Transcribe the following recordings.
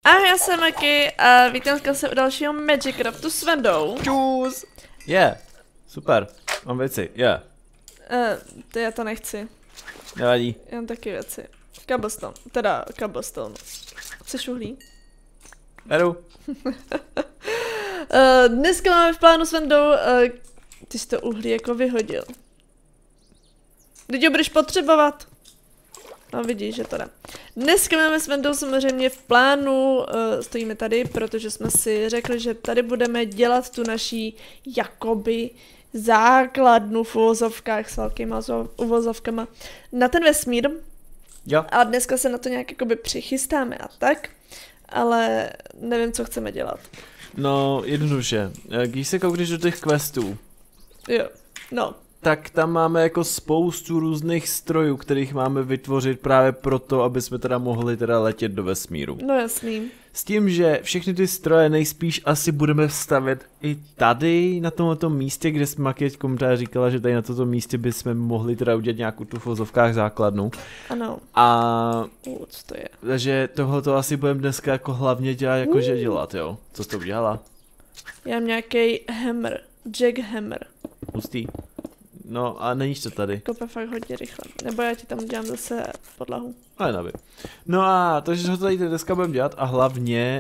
A já jsem Maki a vítám se u dalšího Magicraftu s Vendou. Čus! Super, mám věci, To já to nechci. Nevadí. Já mám taky věci. Cobblestone. Chceš uhlí? Beru. Dneska máme v plánu s Vendou, ty jsi to uhlí jako vyhodil. Teď ho budeš potřebovat. No vidíš, že to jde. Dneska máme s Vendou samozřejmě v plánu, stojíme tady, protože jsme si řekli, že tady budeme dělat tu naší jakoby základnu v uvozovkách s velkýma uvozovkama na ten vesmír. Jo. A dneska se na to nějak jakoby přichystáme a tak, ale nevím, co chceme dělat. No, jednoduše. Když se koukneš do těch questů, Jo, no. tak tam máme jako spoustu různých strojů, kterých máme vytvořit právě proto, aby jsme teda mohli teda letět do vesmíru. No jasný. S tím, že všechny ty stroje nejspíš asi budeme stavět i tady, na tomto místě, kde jsme Maki komentář říkala, že tady na tomto místě bychom mohli teda udělat nějakou tu v vozovkách základnu. Ano. A Co to je? takže tohle to asi budeme dneska jako hlavně dělat, jakože dělat, jo. Co jsi to udělala? Já mám nějaký hammer. Jackhammer. Hustý. No a neníš to tady. Kope fakt hodně rychle. Nebo já ti tam udělám zase podlahu. Ale nevím. No a takže to tady dneska budeme dělat a hlavně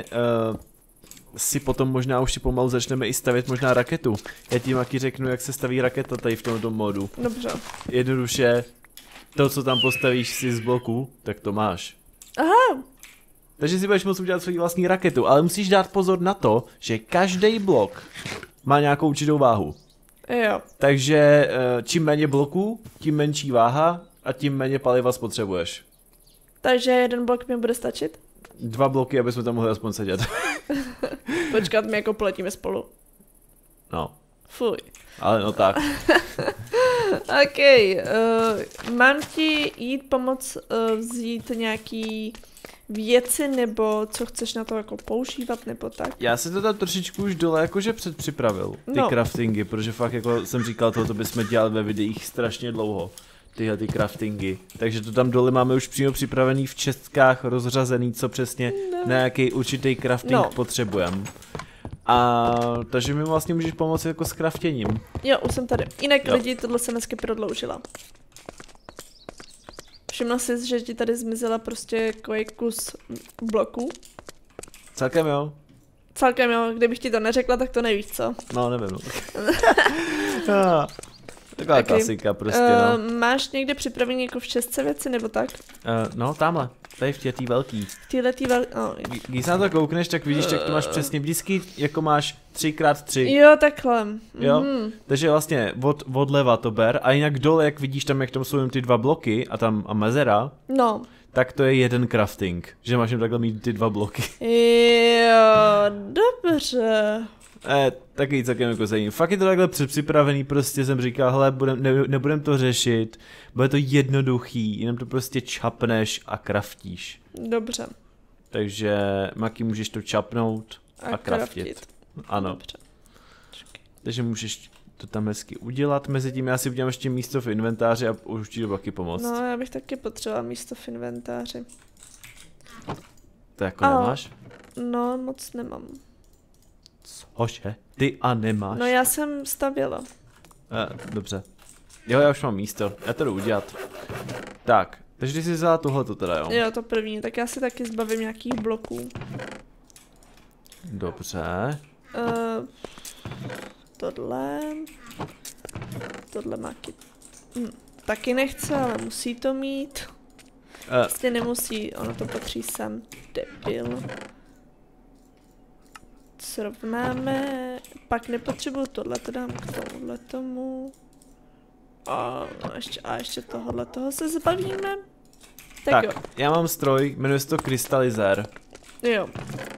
si potom možná už si pomalu začneme i stavět možná raketu. Já ti Maki řeknu, jak se staví raketa tady v tomto modu. Dobře. Jednoduše, to, co tam postavíš si z bloku, tak to máš. Aha. Takže si budeš moct udělat svou vlastní raketu, ale musíš dát pozor na to, že každý blok má nějakou určitou váhu. Jo. Takže čím méně bloků, tím menší váha a tím méně paliva spotřebuješ. Takže jeden blok mi bude stačit? 2 bloky, aby jsme tam mohli aspoň sedět. Počkat, my jako poletíme spolu. No, Fuj. ale no tak. OK. Mám ti jít pomoct vzít nějaký věci, nebo co chceš na to jako používat, nebo tak? Já se to tam trošičku už dole jakože předpřipravil, ty craftingy, protože fakt jako jsem říkal, tohoto bychom dělali ve videích strašně dlouho. Tyhle ty craftingy. Takže to tam dole máme už přímo připravený v čestkách rozřazený, co přesně na jaký určitý crafting potřebujeme. A takže mi vlastně můžeš pomoct jako s craftěním. Jo, už jsem tady. Jinak lidi, tohle se dneska prodloužila. Všimla jsi, že ti tady zmizela prostě kus bloků? Celkem jo. Celkem jo, kdybych ti to neřekla, tak to nevíš, co? No, nevím. No. Taková klasika prostě, no. Máš někde připravený jako v čestce věci, nebo tak? No, tamhle. Tady v tý velký. V téhletý velký, Když se na to koukneš, tak vidíš, jak to máš přesně vždycky, jako máš 3x3. Jo, takhle. Jo, takže vlastně odleva to ber a jinak dole, jak vidíš tam, jak tam jsou ty 2 bloky a tam a mezera, no. Tak to je jeden crafting, že máš jen takhle mít ty 2 bloky. Jo, dobře. Taky celkem jako zajímavý. Fakt je to takhle předpřipravený, prostě jsem říkal, hele, nebudem to řešit, bude to jednoduchý, jenom to prostě čapneš a craftíš. Dobře. Takže, Maki, můžeš to čapnout a craftit. Ano. Dobře. Takže můžeš to tam hezky udělat, mezi tím já si udělám ještě místo v inventáři a už ti do Maki pomoct. No, já bych taky potřeboval místo v inventáři. To jako nemáš? No, moc nemám. Cože? Ty a nemáš? No já jsem stavěla. Dobře. Jo, já už mám místo, já to jdu udělat. Tak, takže ty jsi vzala tohleto teda, jo? Jo, to první, tak já si taky zbavím nějakých bloků. Dobře. Tohle Maki. Taky nechce, ale musí to mít. Prostě nemusí, ono to patří sem. Debil. Srovnáme, pak nepotřebuju tohle, to dám k tomuhle tomu. A ještě toho se zbavíme. Tak jo. Já mám stroj, jmenuje se to krystalizér. Jo.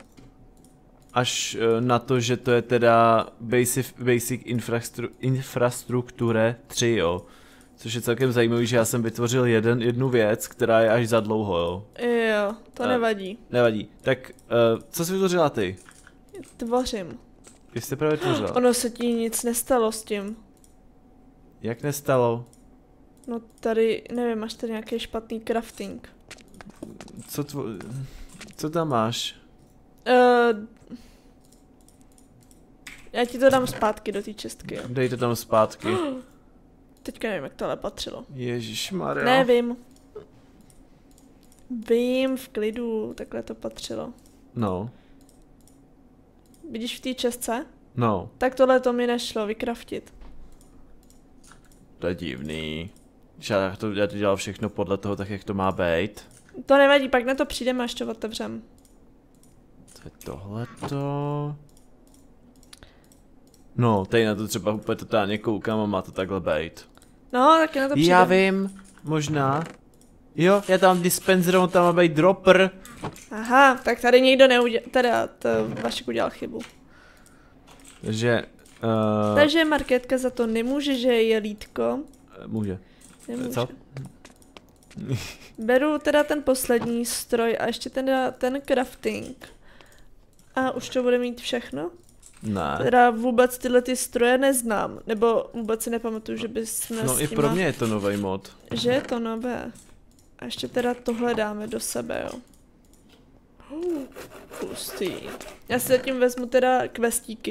Až na to, že to je teda Basic Infrastrukture 3, jo. Což je celkem zajímavý, že já jsem vytvořil jednu věc, která je až za dlouho, jo. Jo, to nevadí. Nevadí. Tak, co jsi vytvořila ty? Tvořím. Když jste právě tvořila? Ono se ti nic nestalo s tím. Jak nestalo? No tady, nevím, máš tady nějaký špatný crafting. Co tam máš? Já ti to dám zpátky do té čestky, jo. Dej to tam zpátky. Teďka nevím, jak tohle patřilo. Ježišmarja. Nevím. Vím, v klidu, takhle to patřilo. No. Vidíš v té čestce? No. Tak tohle to mi nešlo vykraftit. To je divný. Já to dělal všechno podle toho, tak jak to má být. To nevadí, pak na to přijdeme, až to otevřem. To je tohleto. No, tady na to třeba úplně totálně koukám a má to takhle být. No, tak na to přijdeme. Já vím, možná. Jo, já tam dispenser, on tam má být dropper. Aha, tak tady někdo neudělal, teda to Vašek udělal chybu. Takže... Takže Markétka za to nemůže, že je lítko. Může. Nemůže. Co? Beru teda ten poslední stroj a ještě ten crafting. A už to bude mít všechno? Ne. Teda vůbec tyhle ty stroje neznám, nebo vůbec si nepamatuju, že bys No i pro mě je to nový mod. Že je to nové. A ještě teda tohle dáme do sebe, jo. Pustý. Já si zatím vezmu teda questíky.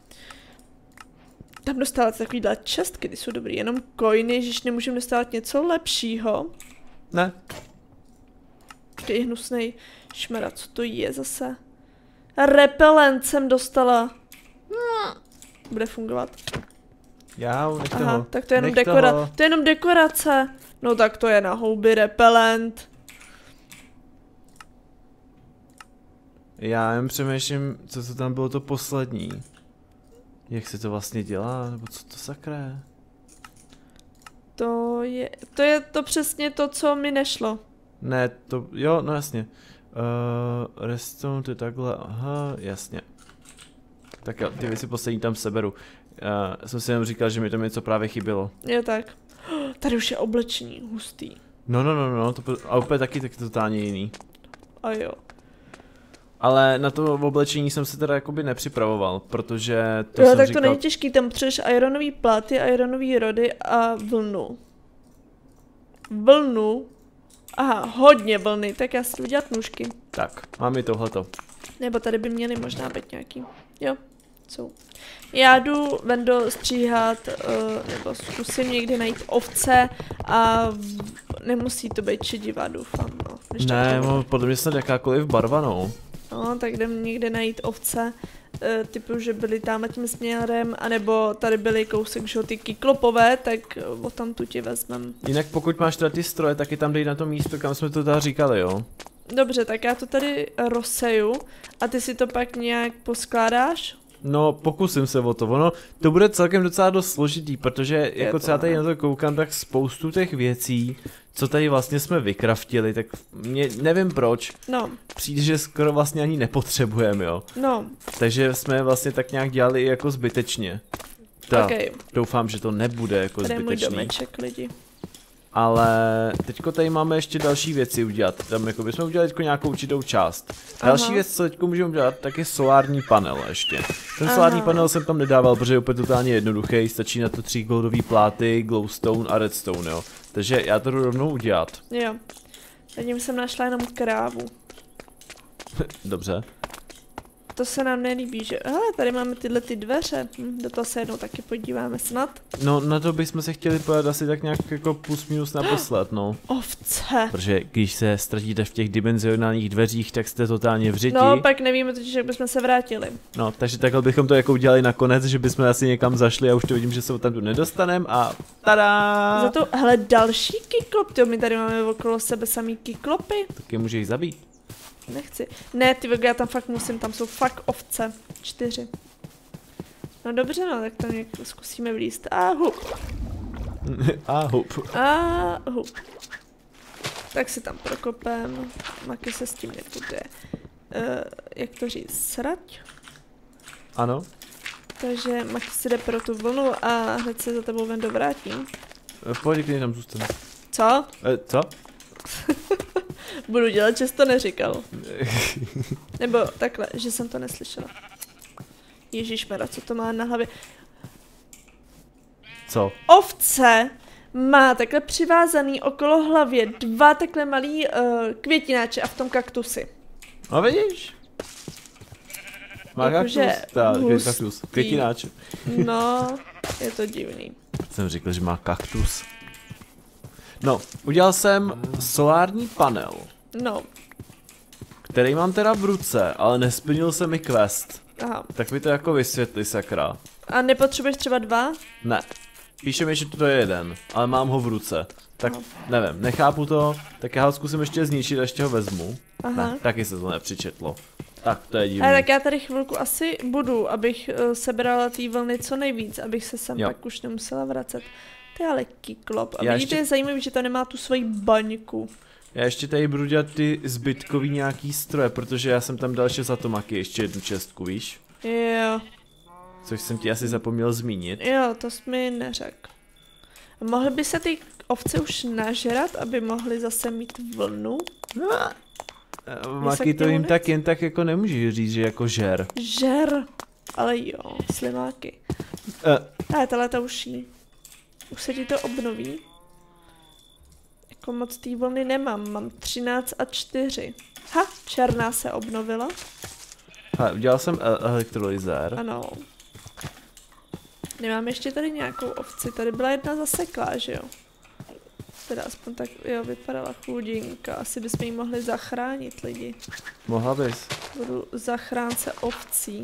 Tam dostávat takovýhle čestky, ty jsou dobrý, jenom coiny, že nemůžeme dostávat něco lepšího. Ne. Ty hnusnej šmera, co to je zase? Repelent jsem dostala. Bude fungovat. Já, nech Aha, toho. tak to je jenom dekorace. To je jenom dekorace. No tak to je na houby repelent. Já jen přemýšlím, co tam bylo to poslední. Jak se to vlastně dělá, nebo co to sakra je? To je to přesně to, co mi nešlo. Ne, to, jo, no jasně. Redstone, to je takhle, aha, jasně. Tak jo, ty věci poslední tam seberu. Jsem si jenom říkal, že mi tam něco právě chybělo. Jo tak. Tady už je oblečení, hustý. No, a úplně taky totálně jiný. A jo. Ale na to oblečení jsem se teda jakoby nepřipravoval, protože to jo, jsem tak říkal... to není těžký, tam potřebuješ ironový pláty, ironový rody a vlnu. Vlnu? Aha, hodně vlny, tak já si jdu udělat nůžky. Tak, mám i tohleto. Nebo tady by měly možná být nějaký. Jo, jsou. Já jdu Vendo stříhat, nebo zkusím někdy najít ovce a nemusí to být šedivá, doufám. No, Ne, podle mě snad jakákoliv barva, no. No, tak jdem někde najít ovce, typu, že byly tamhle tím směrem, anebo tady byly kousek, že ty kyklopové, tak tam tu ti vezmem. Jinak pokud máš teda ty stroje, tak je tam dej na to místo, kam jsme to teda říkali, jo? Dobře, tak já to tady rozseju a ty si to pak nějak poskládáš? No, pokusím se o to. Ono, to bude celkem docela dost složitý, protože jako co já tady na to koukám, tak spoustu těch věcí, co tady vlastně jsme vykraftili, tak nevím proč. No. Přijde, že skoro vlastně ani nepotřebujeme, jo. No. Takže jsme vlastně tak nějak dělali jako zbytečně. Okay. Doufám, že to nebude jako tady zbytečný. Můj domeček, lidi. Ale teďko tady máme ještě další věci udělat. Tam jako bychom udělali teďko nějakou určitou část. Další věc, co teďko můžeme udělat, tak je solární panel ještě. Ten solární panel jsem tam nedával, protože je úplně totálně jednoduchý. Stačí na to 3 goldové pláty, glowstone a redstone, jo. Takže já to jdu rovnou udělat. Jo. Zatím jsem našla jenom krávu. Dobře. To se nám nelíbí, že? Hele, tady máme tyhle ty dveře. Do toho se jednou taky podíváme snad. No, na to bychom se chtěli podat asi tak nějak jako plus minus naposled, no. Ovce. Protože když se ztratíte v těch dimenzionálních dveřích, tak jste totálně v řiti. No, pak nevíme totiž, jak bychom se vrátili. No, takže takhle bychom to jako udělali nakonec, že bychom asi někam zašli a už to vidím, že se tam tu nedostaneme a tada! Za to, hele, další kyklop, my tady máme okolo sebe samý kyklopy. Tak je můžeš zabít. Nechci. Ne, ty já tam fakt musím, tam jsou fakt ovce. 4. No dobře, no, tak tam nějak zkusíme vlízt. A hup. A hup. A hup. Tak si tam prokopem. Maky se s tím nebude. Jak to říct? Srať? Ano. Takže Maky si jde pro tu vlnu a hned se za tebou ven dovrátím. Pojď, když tam zůstane. Co? Co? Budu dělat, že jsi to neříkal. Nebo takhle, že jsem to neslyšela. Ježišmera, co to má na hlavě? Co? Ovce má takhle přivázaný okolo hlavě 2 takhle malý květináče a v tom kaktusy. No vidíš? Má jakože kaktus. Květináč. No, je to divný. Jsem řekl, že má kaktus. No, udělal jsem solární panel. No. Který mám teda v ruce, ale nesplnil se mi quest. Aha. Tak mi to jako vysvětli, sakra. A nepotřebuješ třeba 2? Ne. Píše mi, že to je 1, ale mám ho v ruce. Tak nevím, nechápu to, tak já ho zkusím ještě zničit a ještě ho vezmu. Aha. Ne, taky se to nepřičetlo. Tak, to je divný. Ale tak já tady chvilku asi budu, abych sebrala té vlny co nejvíc, abych se sem pak už nemusela vracet. To je ale kyklop. A vidíte, je zajímavý, že to nemá tu svoji baňku. Já ještě tady budu dělat ty zbytkový nějaký stroje, protože já jsem tam dal ještě za tomaky, ještě jednu čestku, víš? Jo. Což jsem ti asi zapomněl zmínit. Jo, to jsi mi neřekl. Mohly by se ty ovce už nažrat, aby mohly zase mít vlnu? Maky, to jim tak jen tak jako nemůžeš říct, že jako žer. Žer, ale jo, slimáky. Ale tahle ta už se ti to obnoví. Jako moc té vlny nemám, mám 13 a 4. Ha, černá se obnovila. Ha, udělal jsem elektrolyzér. Ano. Nemám ještě tady nějakou ovci, tady byla jedna zaseklá, že jo? Teda aspoň tak, jo, vypadala chudinka, asi bychom ji mohli zachránit lidi. Mohla bys. Budu zachránce ovcí.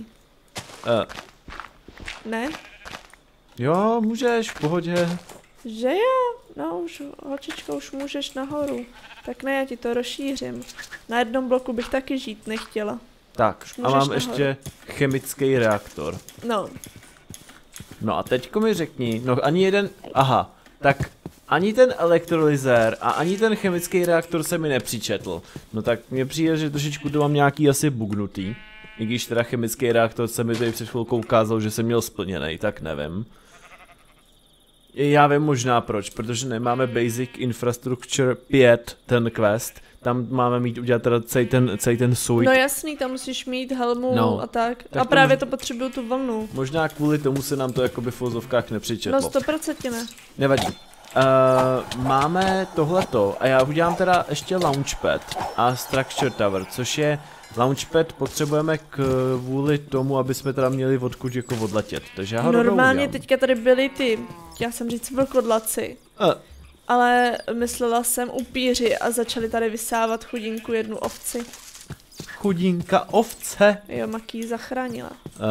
Ne? Jo, můžeš, v pohodě. Že jo? No už, holčičko, už můžeš nahoru. Tak ne, já ti to rozšířím. Na jednom bloku bych taky žít nechtěla. Tak, a mám nahoru ještě chemický reaktor. No. No a teďko mi řekni, no ani jeden, aha, tak ani ten elektrolyzér a ani ten chemický reaktor se mi nepřičetl. No tak mně přijde, že trošičku to mám nějaký asi bugnutý. I když teda chemický reaktor se mi tady před chvilkou ukázal, že jsem měl splněný, tak nevím. Já vím možná proč, protože nemáme Basic Infrastructure 5, ten quest. Tam máme mít udělat teda celý ten suit. No jasný, tam musíš mít helmu a tak. A právě to potřebuju tu vlnu. Možná kvůli tomu se nám to jakoby v vozovkách nepřičetlo. No 100% ne. Nevadí. Máme tohleto a já udělám teda ještě Launchpad a Structure Tower, což je Launchpad potřebujeme kvůli tomu, aby jsme teda měli odkud jako odletět, takže já ho normálně teďka tady byly ty, já jsem říct vlkodlaci, ale myslela jsem upíři a začali tady vysávat chudinku jednu ovci. Chudinka ovce? Jo, Maki ji zachránila.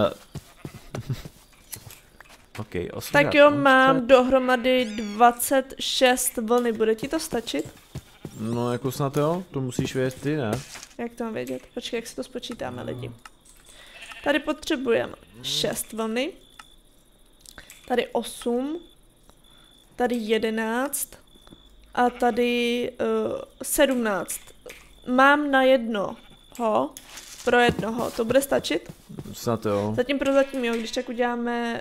Okay, tak jo, mám dohromady 26 vlny, bude ti to stačit? No jako snad jo, to musíš vědět ty, ne? Jak to mám vědět? Počkej, jak si to spočítáme lidi. Tady potřebujeme 6 vlny. Tady 8. Tady 11. A tady 17. Mám na jednoho. Pro jednoho. To bude stačit? Snad jo. Zatím prozatím jo, když tak uděláme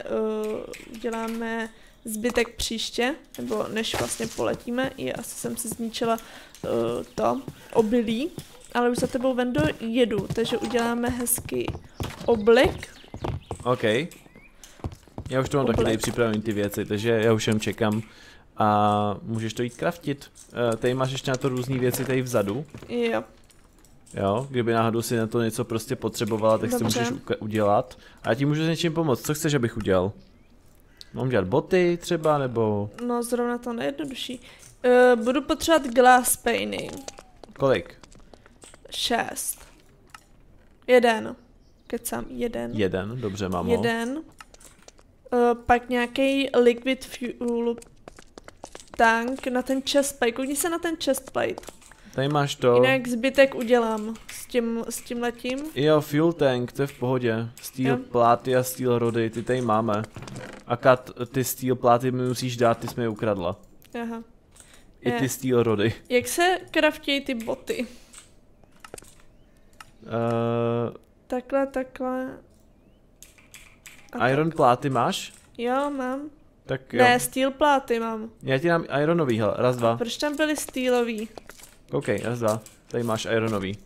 zbytek příště, nebo než vlastně poletíme. Asi jsem si zničila to obilí. Ale už za tebou, Vendo, jedu, takže uděláme hezký oblek. OK. Já už to mám taky tady připravený ty věci, takže já už jen čekám. A můžeš to jít craftit. Tady máš ještě na to různé věci tady vzadu. Jo. Jo, kdyby náhodou si na to něco prostě potřebovala, tak si můžeš udělat. A já ti můžu s něčím pomoct. Co chceš, abych udělal? Mám dělat boty třeba, nebo... No, zrovna to nejjednodušší. Budu potřebovat glass painting. Kolik? 6. 1. Kecám, 1. 1, dobře, mám ho. 1. Pak nějaký liquid fuel tank na ten chestplate. Koukni se na ten chestplate. Tady máš to. Jinak zbytek udělám s tím letím. Jo, fuel tank, to je v pohodě. Steel pláty a steel rody, ty tady máme. Akat ty steel pláty mi musíš dát, ty jsme je ukradla. Aha. I ty steel rody. Jak se craftějí ty boty? Takhle. Iron pláty máš? Jo, mám. Tak jo. Ne, steel pláty mám. Já ti dám ironový, hele, raz, dva. Proč tam byly steelový? OK, raz, dva. Tady máš ironový.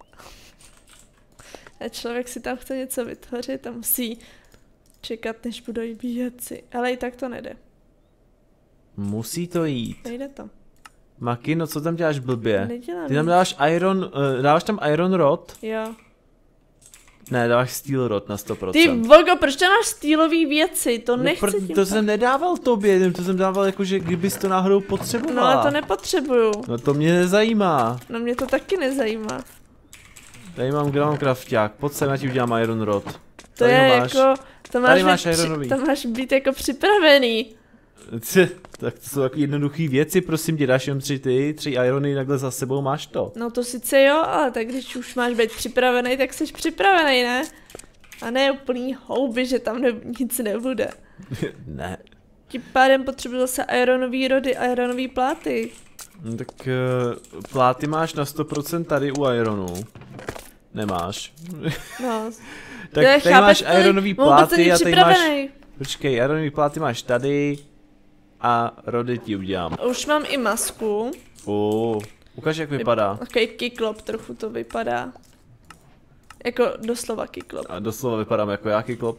A člověk si tam chce něco vytvořit a musí čekat, než budou věci. Ale i tak to nejde. Musí to jít. Nejde to. Maki, no co tam děláš blbě? Nedělám. Ty tam dáváš iron, dáváš tam iron rod? Jo. Ne, dáváš steel rod na 100%. Ty vogo, proč tam máš stýlový věci? To No, nechci to jsem nedával tobě, to jsem dával jakože kdybys to náhodou potřebovala. No ale to nepotřebuju. No to mě nezajímá. No mě to taky nezajímá. Tady mám, kde mám krafťák, pojď sem, já ti udělám iron rod. To tady je máš. jako, to máš ironový. to máš být jako připravený. Tak to jsou takové jednoduché věci, prosím tě, dáš jen 3 irony, takhle za sebou máš to. No to sice jo, ale tak když už máš být připravený, tak jsi připravený, ne? A ne úplný houby, že tam nic nebude. Ne. Tím pádem potřebuji zase ironový rody, ironový pláty. No, tak pláty máš na 100% tady u ironu. Nemáš. No. Tak tady máš ironový pláty a tady máš... Počkej, ironový pláty máš tady a rody ti udělám. Už mám i masku. Ukaž, jak vypadá. Takový kyklop trochu to vypadá. Jako doslova kyklop. A doslova vypadám jako já kyklop?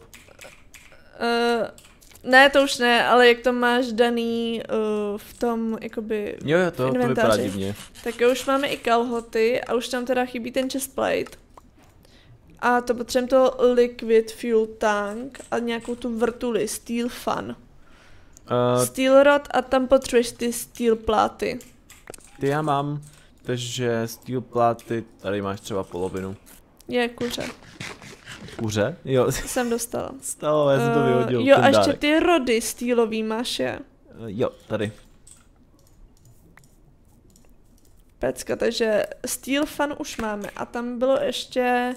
Ne, to už ne, ale jak to máš daný v tom, jakoby Jo, to vypadá divně. Tak už máme i kalhoty a už tam teda chybí ten chestplate. A to potřebujeme to liquid fuel tank a nějakou tu vrtuli, steel fan. Steel rod a tam potřebuješ ty steel pláty. Ty já mám, takže steel pláty, tady máš třeba polovinu. Je kuře. Kuře? Jo. Jsem dostala. Stalo, já jsem to vyhodil. Jo, a ještě ty rody steelový máš je. Jo, tady. Pecka, takže steel fan už máme a tam bylo ještě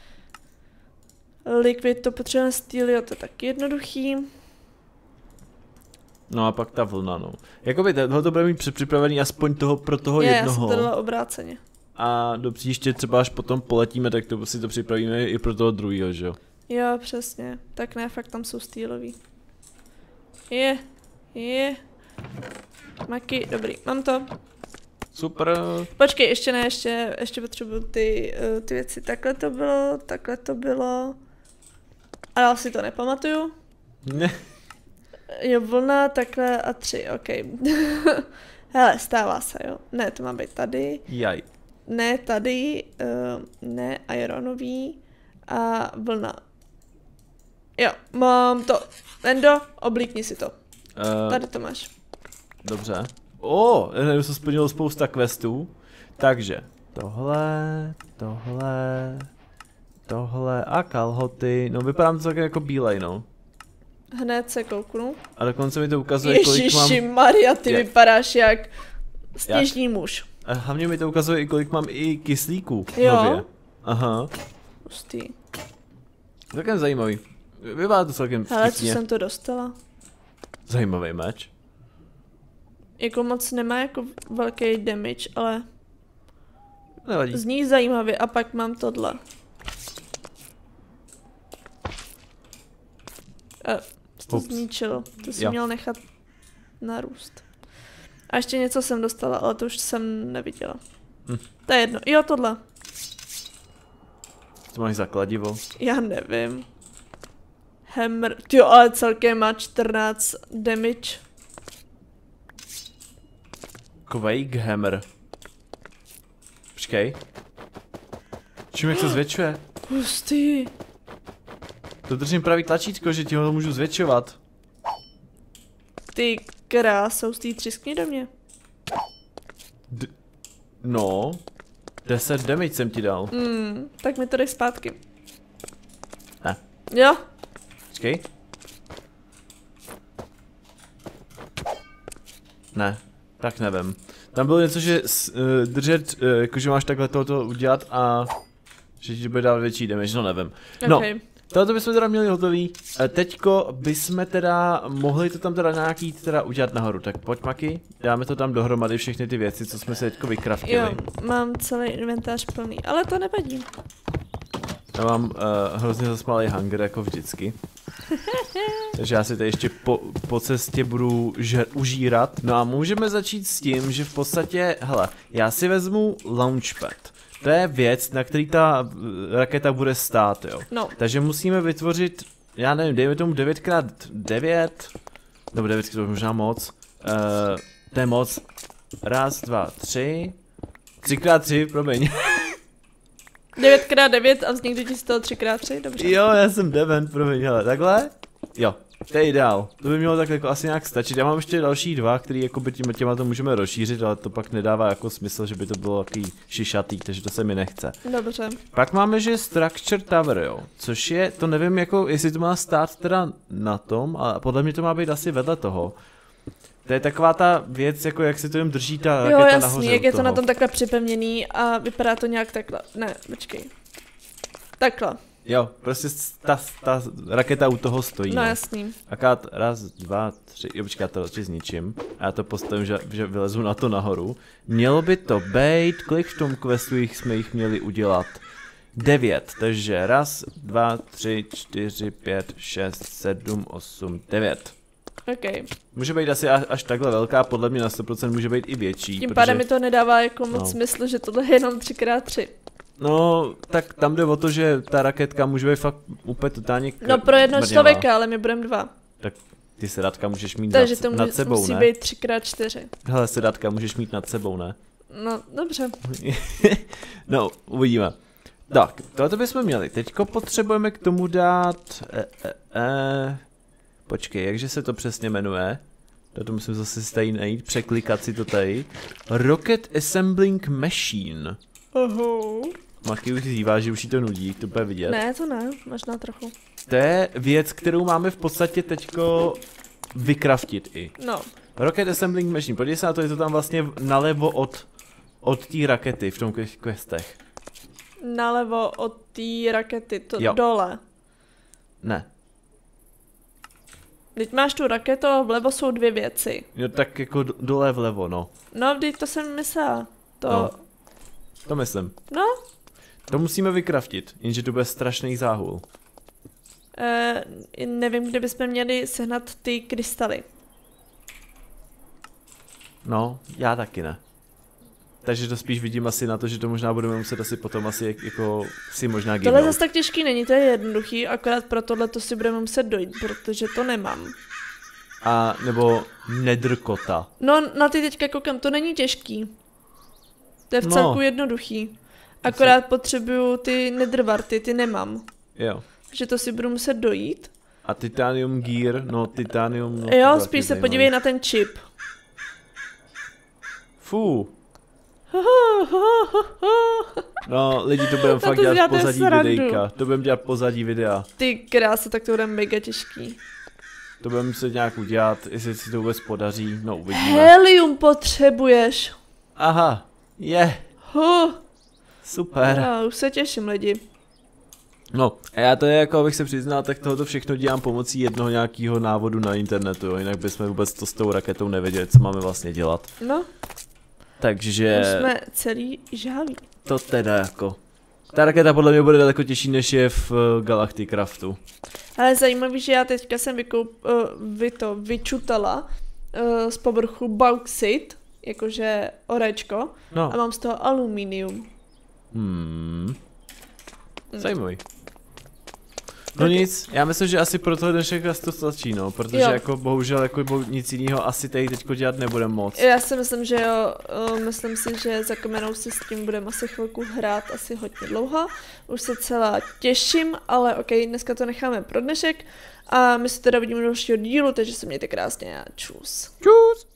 liquid, to potřebujeme steel, jo, to je taky jednoduchý. No a pak ta vlna, no. Jakoby tohle to bude mít předpřipravený aspoň toho pro toho jednoho. Já jsem to dala obráceně. A do příště třeba až potom poletíme, tak to si to připravíme i pro toho druhýho, že jo? Jo, přesně. Tak ne, fakt tam jsou steelový. Maky, dobrý, mám to. Super. Počkej, ještě ne, ještě potřebuju ty věci. Takhle to bylo. A dál si to nepamatuju. Ne. Jo, vlna, takhle a 3, ok. Hele, stává se, jo. Ne, to má být tady. Jaj. Ne, tady, ne, ironový a vlna. Jo, mám to. Endo, oblíkni si to. Tady to máš. Dobře. Se splnilo spousta questů. Takže, tohle a kalhoty. No vypadá to tak jako bílej, no. Hned se kouknu. A dokonce mi to ukazuje, kolik mám... Ježišimaria, ty vypadáš jak sněžný muž. A hlavně mi to ukazuje i kolik mám i kyslíků. Jo. Nově. Aha. Pustý. Celkem zajímavý. Vypadá to celkem vtipně. Hele, co jsem to dostala? Zajímavý meč. Jako moc nemá jako velký damage, ale... Nevadí. Zní zajímavě a pak mám tohle. To zničilo. To si měl nechat narůst. A ještě něco jsem dostala, ale to už jsem neviděla. To je jedno. Jo, tohle. To máš za kladivo? Já nevím. Hammer. Tyjo, ale celkem má 14 damage. Quake Hammer. Počkej. Čím jak se zvětšuje? Hustý. To držím pravý tlačítko, že ti ho můžu zvětšovat. Ty krásou, třískni do mě. No. 10 damage jsem ti dal. Tak mi to dej zpátky. Ne. Jo. Počkej. Ne. Tak nevím. Tam bylo něco, že držet, jakože máš takhle tohoto udělat a že ti bude dát větší damage, no nevím. No, tohle bychom teda měli hotový. Teďko bychom teda mohli to tam teda nějaký teda udělat nahoru. Tak pojď Maki, dáme to tam dohromady všechny ty věci, co jsme si teďko vykraftili. Jo, mám celý inventář plný, ale to nevadí. Já mám hrozně zasmalý hunger jako vždycky. Takže já si tady ještě po cestě budu užírat. No a můžeme začít s tím, že v podstatě, hele, já si vezmu launchpad. To je věc, na který ta raketa bude stát, jo. No. Takže musíme vytvořit, já nevím, dejme tomu 9x9, nebo 9, to je možná moc. To je moc. 1, 2, 3. 3x3, promiň. 9x9 a vznikne ti z toho 3x3, dobře. Jo, já jsem dement, promiň, hele, takhle? Jo, to je ideál. To by mělo tak jako asi nějak stačit. Já mám ještě další dva, který jako by těma to můžeme rozšířit, ale to pak nedává jako smysl, že by to bylo takový šišatý, takže to se mi nechce. Dobře. Pak máme, že Structure Tower, jo, což je, to nevím jako, jestli to má stát teda na tom, ale podle mě to má být asi vedle toho. To je taková ta věc, jako jak se to jim drží ta raketa nahoře. Jo, jasný, jak je to na tom takhle připevněný a vypadá to nějak takhle. Ne, počkej. Takhle. Jo, prostě ta raketa u toho stojí. No jasný. Akát raz, dva, tři, jo počkej, já to radši zničím. A já to postavím, že vylezu na to nahoru. Mělo by to být, kolik v tom questu jsme jich měli udělat? 9, takže raz, dva, tři, 4, 5, 6, 7, 8, 9. Okay. Může být asi až takhle velká, podle mě na 100% může být i větší. Tím pádem mi to nedává jako moc smysl, že tohle je jenom 3x3. No, tak tam jde o to, že ta raketka může být fakt úplně totálně no pro jedno člověka, ale my budeme 2. Tak ty sedatka můžeš mít takže nad sebou, ne? Takže to musí být 3x4. Hele, sedatka můžeš mít nad sebou, ne? No, dobře. No, uvidíme. Tak, tohle bychom měli. Teďko potřebujeme k tomu dát... Počkej, jakže se to přesně jmenuje? To musím zase tady najít, překlikat si to tady. Rocket Assembling Machine. Maky už zývá, že už jí to nudí, to bude vidět. Ne, to ne, možná trochu. To je věc, kterou máme v podstatě teďko vykraftit i. No. Rocket Assembling Machine, podívej se na to, je to tam vlastně nalevo od té rakety v tom questech. Nalevo od té rakety, to jo. Dole. Ne. Teď máš tu raketu a vlevo jsou 2 věci. Jo, tak jako dole vlevo, no. No, vždyť to jsem myslela. To... No. To myslím. No. To musíme vykraftit, jenže to bude strašný záhul. Nevím, kde bychom měli sehnat ty krystaly. No, já taky ne. Takže to spíš vidím asi na to, že to možná budeme muset asi potom asi jako si možná gibnout. Tohle zase tak těžký není, to je jednoduchý, akorát pro tohle to si budeme muset dojít, protože to nemám. A nebo nedrkota. No, na ty teďka koukám, to není těžký. To je v celku jednoduchý. Akorát potřebuju ty nedrvarty, ty nemám. Jo. Že to si budu muset dojít. A titanium gear, no titanium... No, jo, spíš se podívej na ten čip. Fú. No, lidi, to budeme fakt dělat pozadí videjka. To budeme dělat pozadí videa. Ty krása, tak to bude mega těžký. To budeme muset nějak udělat, jestli si to vůbec podaří, no uvidíme. Helium potřebuješ. Aha, je. Super. Já už se těším, lidi. No, a já to je jako, abych se přiznal, tak tohoto všechno dělám pomocí jednoho nějakého návodu na internetu, jo, jinak bychom vůbec to s tou raketou nevěděli, co máme vlastně dělat. No. Takže... Už jsme celý žáví. To teda jako... Ta raketa podle mě bude daleko těžší, než je v Galacticraftu. Ale zajímavý, že já teďka jsem vyčutala z povrchu bauxit, jakože orečko, no. A mám z toho aluminium. Zajímavý. No nic, já myslím, že asi pro tohle dnešek to stačí, no, protože jako bohužel jako nic jiného asi tady teďko dělat nebudeme moc. Já si myslím, že jo, myslím si, že za kamerou si s tím budeme asi chvilku hrát, asi hodně dlouho. Už se celá těším, ale ok, dneska to necháme pro dnešek a my se teda vidíme do dalšího dílu, takže se mějte krásně a čus. Čus!